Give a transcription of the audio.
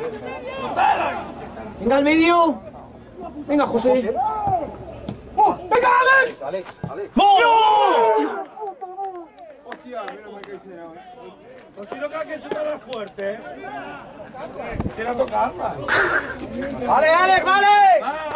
Venga al medio. Venga, José. ¡Venga, Alex! Alex. Hostia, menos mal que se era. Pues si no creo que esto está más fuerte, ¿eh? Quiero tocarla. ¡Vale, Alex, vale! ¡Va!